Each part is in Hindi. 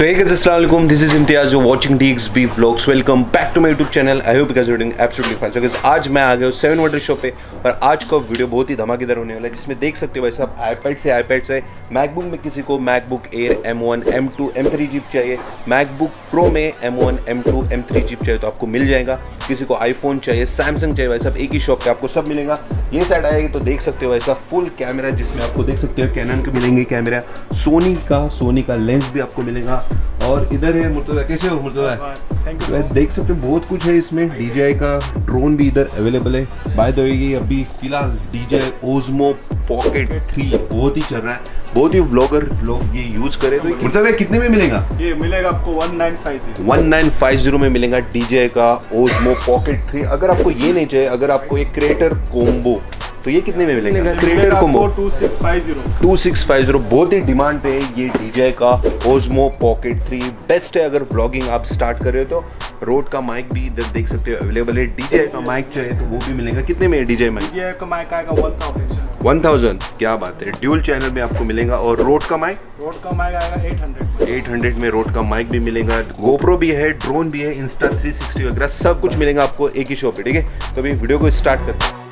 So hey guys, assalamualaikum. This is Imtiaz. You're watching DXB Vlogs. Welcome back to my YouTube channel. I hope you guys are doing absolutely fine. So guys, आज मैं आ गया हूँ 7 वंडर शॉप पे और आज का वीडियो बहुत ही धमाकेदार होने वाला है, जिसमें देख सकते हो वैसे आप iPad से मैकबुक में किसी को MacBook Air M1, M2, M3 chip चाहिए, मैकबुक प्रो में M1, M2, M3 चिप चाहिए तो आपको मिल जाएगा। किसी को आईफोन चाहिए, सैमसंग चाहिए, वैसे एक ही शॉप पे आपको सब मिलेगा। ये साइड आएगी तो देख सकते हो वैसा फुल कैमरा, जिसमें आपको देख सकते हो कैनन के मिलेंगे कैमरा, सोनी का लेंस भी आपको मिलेगा। और इधर है मुर्तजा, कैसे हो मुर्तजा? Thank you. देख सकते हो बहुत कुछ है इसमें, DJI का ड्रोन भी इधर अवेलेबल है। बाय द वे ये अभी फिलहाल DJI Osmo Pocket 3 बहुत ही चल रहा है, बहुत ही व्लॉगर लोग ये यूज करे। तो मुर्तजा कितने में मिलेगा? ये मिलेगा आपको 1950 में मिलेगा DJI का Osmo Pocket 3। अगर आपको ये नहीं चाहिए, अगर आपको एक क्रिएटर कोम्बो, तो ये कितने में मिलेगा? क्रिएटर कोम्बो 2650 बहुत ही डिमांड पे है ये DJI का Osmo Pocket 3। बेस्ट है अगर व्लॉगिंग आप स्टार्ट कर रहे हो तो। रोड का माइक भी इधर देख सकते हो अवेलेबल है। DJI का माइक चाहिए तो वो भी मिलेगा। कितने में है DJI माइक? DJI का माइक आएगा 1000। क्या बात है, ड्यूल चैनल में आपको मिलेगा। और रोड का माइक आएगा 800 में रोड का माइक भी मिलेगा। GoPro भी है, ड्रोन भी है, Insta360 वगैरह सब कुछ मिलेगा आपको एक ही शॉप पे। ठीक है, तो अभी वीडियो को स्टार्ट करते हैं।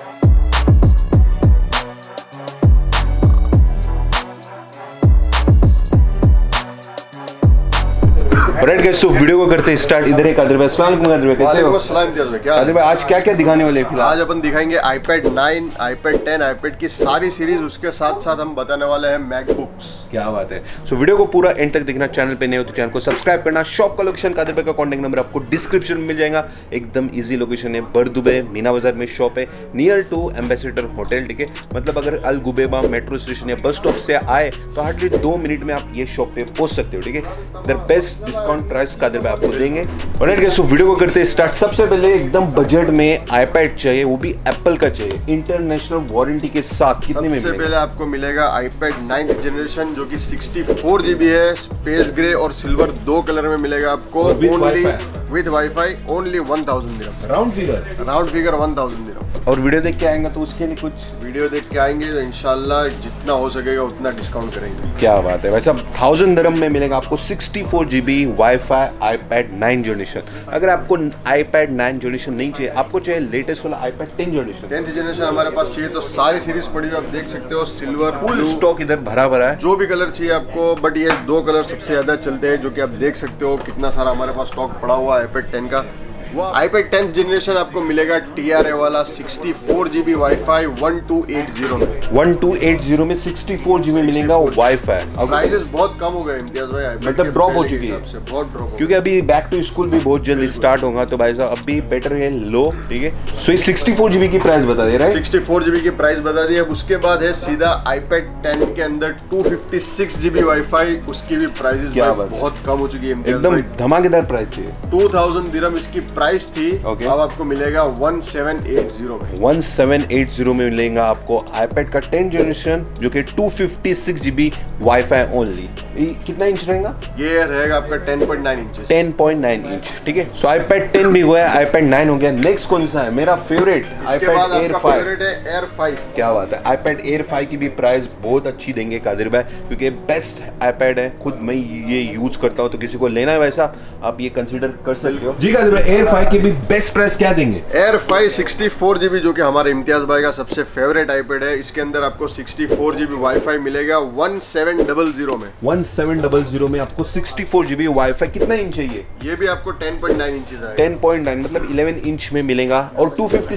राइट गाइस, तो वीडियो को करते हैं स्टार्ट। इधर एक कादिर भाई, अस्सलाम वालेकुम कादिर भाई, कैसे हो? कादिर भाई आज क्या क्या दिखाने वाले हैं? फिलहाल आज अपन दिखाएंगे iPad 9, iPad 10, iPad की सारी सीरीज, उसके साथ साथ हम बताने वाले हैं मैकबुक्स। क्या बात है। सो वीडियो को पूरा एंड तक देखना। चैनल पे नए हो तो चैनल को सब्सक्राइब करना। शॉप का लोकेशन, कादिर भाई का कॉन्टैक्ट नंबर आपको डिस्क्रिप्शन में मिल जाएगा। एकदम ईजी लोकेशन है, बरदुबे मीना बाजार में शॉप है, नियर टू एम्बेसडर होटल। ठीक है, मतलब अगर अल गुबेबा मेट्रो स्टेशन या बस स्टॉप से आए तो हार्डली 2 मिनट में आप ये शॉप पे पहुंच सकते हो। ठीक है, the best discount price Qadir भाई आपको देंगे। और वीडियो को करते हैं स्टार्ट। सबसे पहले एकदम बजट में iPad चाहिए, वो भी एप्पल का चाहिए, इंटरनेशनल वारंटी के साथ। कितने में? सबसे पहले आपको मिलेगा iPad 9th जनरेशन जो कि 64 GB है, स्पेस ग्रे और सिल्वर 2 कलर में मिलेगा आपको, विद वाईफाई ओनली 1000 दिरहम। राउंड फिगर 1000 दिरहम। और वीडियो देख के आएंगे तो उसके लिए कुछ वीडियो देख के आएंगे तो इंशाल्लाह जितना हो सकेगा उतना डिस्काउंट करेंगे। क्या बात है। वैसे 1000 दिरहम में मिलेगा आपको 64 GB वाईफाई iPad 9 जनरेशन। अगर आपको iPad 9 जनरेशन नहीं चाहिए, आपको चाहिए लेटेस्ट वाला iPad 10 जनरेशन, 10th जनरेशन हमारे पास चाहिए तो सारी सीरीज पड़ी हुई आप देख सकते हो। सिल्वर फुल स्टॉक इधर भरा है, जो भी कलर चाहिए आपको, बट ये 2 कलर सबसे ज्यादा चलते हैं, जो कि आप देख सकते हो कितना सारा हमारे पास स्टॉक पड़ा हुआ है iPad 10 का। iPad 10th जनरेशन आपको मिलेगा TRA वाला 64 GB वाईफाई 1280 में। 1280 में 64 GB मिलेगा वाईफाई। प्राइसेस बहुत कम हो गए इम्तियाज भाई, मतलब ड्रॉप हो चुकी है, बहुत ड्रॉप, क्योंकि अभी बैक टू स्कूल भी बहुत जल्दी स्टार्ट होगा। तो भाई साहब अभी बेटर है लो। ठीक है, सो ये 64 GB की प्राइस बता दे रहा है। 64 GB की प्राइस बता दी। अब उसके बाद है सीधा iPad 10 के अंदर 256 GB वाईफाई, उसकी भी प्राइसेस बहुत कम हो चुकी है, एकदम धमाकेदार प्राइस चाहिए। 2000 दिरहम इसकी प्राइस थी। अब आपको मिलेगा 1780 में। 1780 में मिलेगा आपको iPad का 10 जनरेशन जो कि 256 GB वाईफाई ओनली। कितना इंच रहेगा? ये रहेगा आपका 10.9 इंच। 10.9 इंच। ठीक है, सो iPad 10 भी हुआ है, iPad 9 हो गया। नेक्स्ट कौन सा है? मेरा फेवरेट iPad Air 5। क्या बात है, iPad Air 5 की भी प्राइस बहुत अच्छी देंगे कादिर भाई, क्योंकि बेस्ट iPad है। खुद मैं ये यूज करता हूँ, तो किसी को लेना है वैसा आप ये कंसीडर कर सकते हो। जी कादिर भाई, Air 5 की भी बेस्ट प्राइस क्या देंगे? Air 5 64 GB जो कि हमारे इम्तियाज भाई का सबसे फेवरेट iPad है। इसके अंदर आपको 64 GB वाईफाई मिलेगा 1700 में। 1700 में आपको 64 GB वाईफाई। कितना इंच है ये? ये भी आपको 10.9 इंचेस है। 10.9 मतलब 11 इंच में मिलेगा। और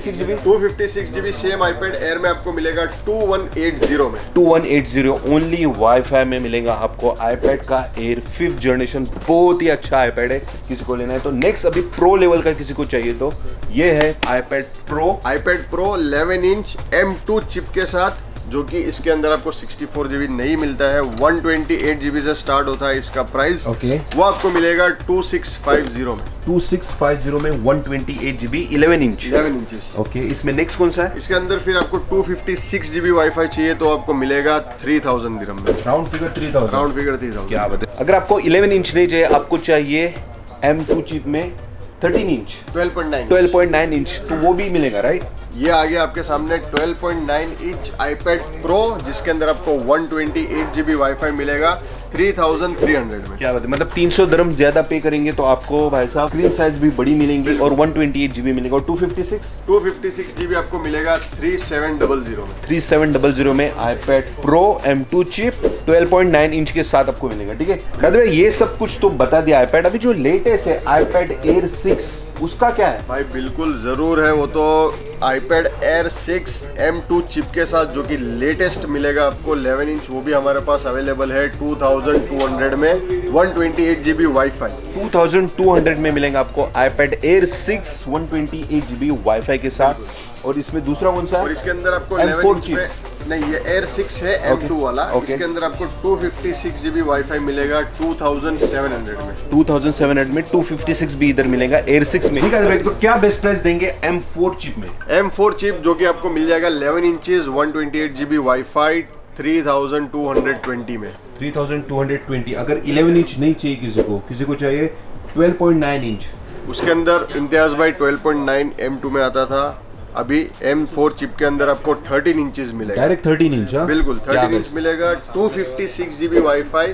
256 GB सेम iPad Air में आपको मिलेगा 2180 में। 2180 ओनली वाईफाई में मिलेगा आपको iPad का Air 5th जनरेशन। बहुत ही अच्छा iPad है, किसी को लेना है तो। नेक्स्ट अभी प्रो लेवल का किसी को चाहिए तो ये है iPad Pro 11 inch M2 chip के साथ, जो कि इसके अंदर आपको 64 GB नहीं मिलता है, 128 GB से स्टार्ट होता है इसका प्राइस। वो आपको मिलेगा 2650 में। 2650 में 128 GB 11 इंचेस। ओके, इसमें नेक्स्ट कौन सा है? इसके अंदर फिर आपको 256 GB वाईफाई चाहिए तो आपको मिलेगा 3000 दिरहम में। Round figure 3000। क्या बात है। अगर आपको 11 इंच नहीं चाहिए, आपको चाहिए M2 चिप में 13 इंच 12.9 इंच, तो वो भी मिलेगा राइट। ये आ गया आपके सामने 12.9 इंच iPad Pro, जिसके अंदर आपको 128 GB वाईफाई मिलेगा, 3300 में। क्या बात है, मतलब 300 दरम ज्यादा पे करेंगे तो आपको भाई साहब स्क्रीन साइज भी बड़ी मिलेंगी और 128 GB मिलेगा और 256 GB आपको मिलेगा 3700 में। 3700 में iPad Pro M2 chip 12.9 inch के साथ आपको मिलेगा। ठीक है, कहते हैं ये सब कुछ तो बता दिया iPad, अभी जो लेटेस्ट है iPad Air 6 उसका क्या है भाई? बिल्कुल जरूर है, वो तो iPad Air 6 M2 चिप के साथ जो कि लेटेस्ट मिलेगा आपको 11 इंच, वो भी हमारे पास अवेलेबल है 2200 में 128 GB वाईफाई। 2200 में मिलेंगे आपको iPad Air 6 128 GB वाईफाई के साथ। और इसमें दूसरा कौन सा है? और इसके अंदर आपको 11 इंच में नहीं, ये Air 6 है M2 वाला। इसके अंदर आपको 256 GB वाईफाई मिलेगा 2700 में। 2700 में 256 भी इधर मिलेगा Air 6 में। ठीक है भाई, तो क्या बेस्ट प्राइस देंगे M4 चिप में? M4 चिप जो कि आपको मिल जाएगा 11 इंचेस 128 GB वाईफाई 3220 में। 3220। अगर 11 इंच नहीं चाहिए किसी को चाहिए 12.9 इंच। उसके अंदर इम्तियाज भाई 12.9 M2 में आता था, अभी M4 चिप के अंदर आपको 13 इंचेस मिलेगा। Direct 13 inch? बिल्कुल 13 इंच मिलेगा। 256 GB वाईफाई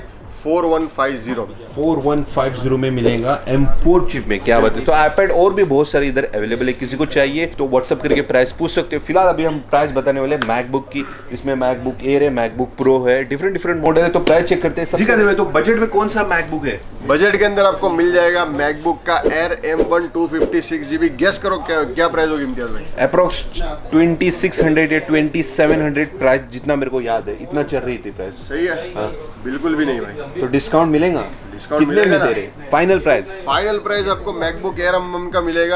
4150 में मिलेगा M4 चिप में। क्या बात है। तो iPad और भी बहुत सारे इधर अवेलेबल है, किसी को चाहिए तो व्हाट्सअप करके प्राइस पूछ सकते हो। फिलहाल अभी हम प्राइस बताने वाले मैकबुक की, इसमें मैकबुक एयर है, मैकबुक प्रो है, डिफरेंट मॉडल है, तो प्राइस चेक करते हैं। ठीक है, तो बजट में कौन सा मैकबुक है? बजट के अंदर आपको मिल जाएगा मैकबुक का Air M1 256 GB। गेस करो क्या प्राइस होगी इम्तियाज भाई? अप्रोक्स 2600 या 2700 प्राइस, जितना मेरे को याद है इतना चल रही थी प्राइस। सही है? हाँ। बिल्कुल भी नहीं भाई। तो डिस्काउंट मिलेगा? डिस्काउंट कितने में दे रहे? फाइनल प्राइस आपको मैकबुक एयर M1 का मिलेगा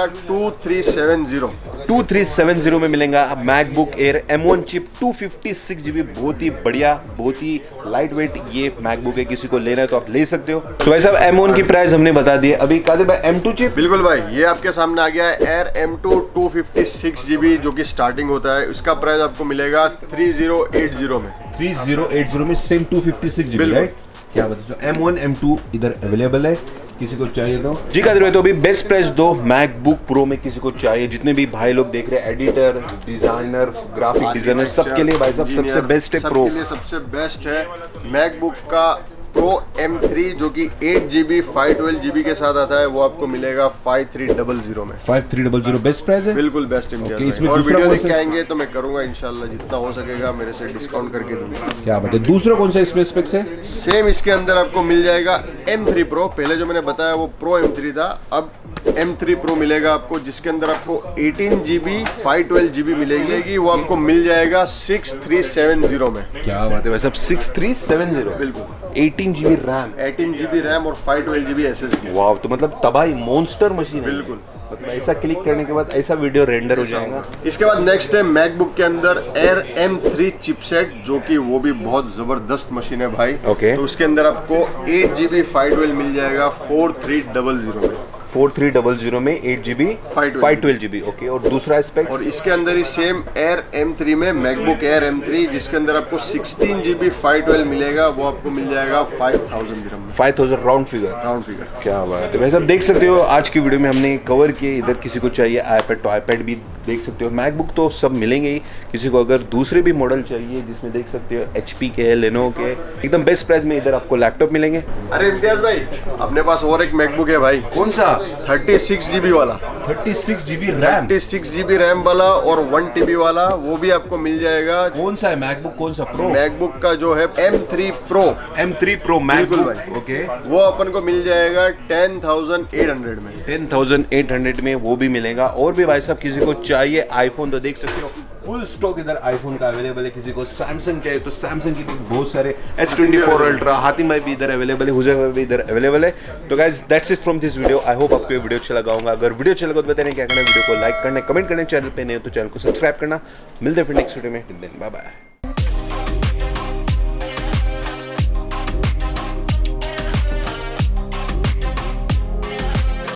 2370 में मिलेगा MacBook Air M1 chip 256 GB। बहुत ही बढ़िया, बहुत ही लाइट वेट ये मैकबुक है, किसी को लेना है तो आप ले सकते हो। तो भाई साहब M1 की प्राइस हमने बता दी है। अभी कादिर भाई M2 चिप? बिल्कुल भाई, ये आपके सामने आ गया है Air M2 256 GB जो कि स्टार्टिंग होता है। इसका प्राइस आपको मिलेगा 3080 में। 3080 में सेम 256 GB, राइट? क्या बताओ, M1 M2 इधर अवेलेबल है, किसी को चाहिए तो जी कादिर भाई। तो अभी बेस्ट प्राइस दो मैकबुक प्रो में किसी को चाहिए, जितने भी भाई लोग देख रहे हैं, एडिटर, डिजाइनर, ग्राफिक डिजाइनर, सबके लिए भाई साहब सबसे बेस्ट है प्रो। सबके लिए सबसे बेस्ट है मैकबुक का प्रो M3 जो कि 8 GB 512 GB के साथ आता है, वो आपको मिलेगा 5300 में। 5300 बेस्ट प्राइस है? बिल्कुल बेस्ट इंडिया में। और वीडियो देख के आएंगे तो मैं करूंगा इंशाल्लाह, जितना हो सकेगा मेरे से डिस्काउंट करके दूंगा। क्या बात है। दूसरा कौन सा इसमें स्पेक्स है? सेम इसके अंदर आपको मिल जाएगा M3 Pro। पहले जो मैंने बताया वो Pro M3 था, अब M3 Pro मिलेगा आपको, जिसके अंदर आपको 18 GB 512 GB मिलेगी। वो आपको मिल जाएगा 6370 में। क्या बात है भाई साहब, 6370? बिल्कुल। 18 GB रैम, 18 GB रैम और 512 GB SSD। वाह, तो मतलब तबाही मॉन्स्टर मशीन है। बिल्कुल, मतलब ऐसा क्लिक करने के बाद ऐसा वीडियो रेंडर हो जाएगा। इसके बाद नेक्स्ट है मैकबुक के अंदर Air M3 चिपसेट, जो कि वो भी बहुत जबरदस्त मशीन है भाई। ओके। तो उसके अंदर आपको 8 GB 512 मिल जाएगा 4300 में। 4300 में 8 GB 512 GB। ओके, और दूसरा स्पेक्स? और इसके अंदर ही सेम Air M3 में मैकबुक Air M3 जिसके अंदर आपको 16 GB 512 मिलेगा, वो आपको मिल जाएगा 5000 दिरहम में। 5000 राउंड फिगर? Round figure. क्या बात है भाई साहब, देख सकते हो आज की वीडियो में हमने कवर किए। इधर किसी को चाहिए iPad तो iPad भी देख सकते हो, मैकबुक तो सब मिलेंगे ही। किसी को अगर दूसरे भी मॉडल चाहिए जिसमें देख सकते हो HP के, Lenovo के, एकदम बेस्ट प्राइस में इधर आपको लैपटॉप मिलेंगे। अरे इम्तियाज भाई, अपने पास और एक मैकबुक है भाई। कौन सा? 36 GB वाला। 36 GB रैम? 36 GB रैम वाला और 1 TB वाला, वो भी आपको मिल जाएगा। कौन सा है मैकबुक? कौन सा? प्रो? मैकबुक का जो है M3 Pro। M3 Pro MacBook. Okay, वो अपन को मिल जाएगा 10,800 में। 10,800 में वो भी मिलेगा। और भी भाई साहब किसी को चाहिए आईफोन तो देख सकते हो, फुल स्टॉक इधर आईफोन का अवेलेबल है। किसी को सैमसंग चाहिए तो सैमसंग की बहुत सारे S24 अल्ट्रा, हातिम भाई भी इधर अवेलेबल है, हुजैफ भाई भी इधर अवेलेबल है। तो guys that's it from this video. I hope आपको ये वीडियो अच्छा लगा होगा। अगर वीडियो अच्छा लगा तो बताने क्या करना है, वीडियो को लाइक करना, कमेंट करना, चैनल पे नहीं हो तो चैनल को सब्सक्राइब करना। मिलते हैं फिर नेक्स्ट वीडियो में। Bye bye.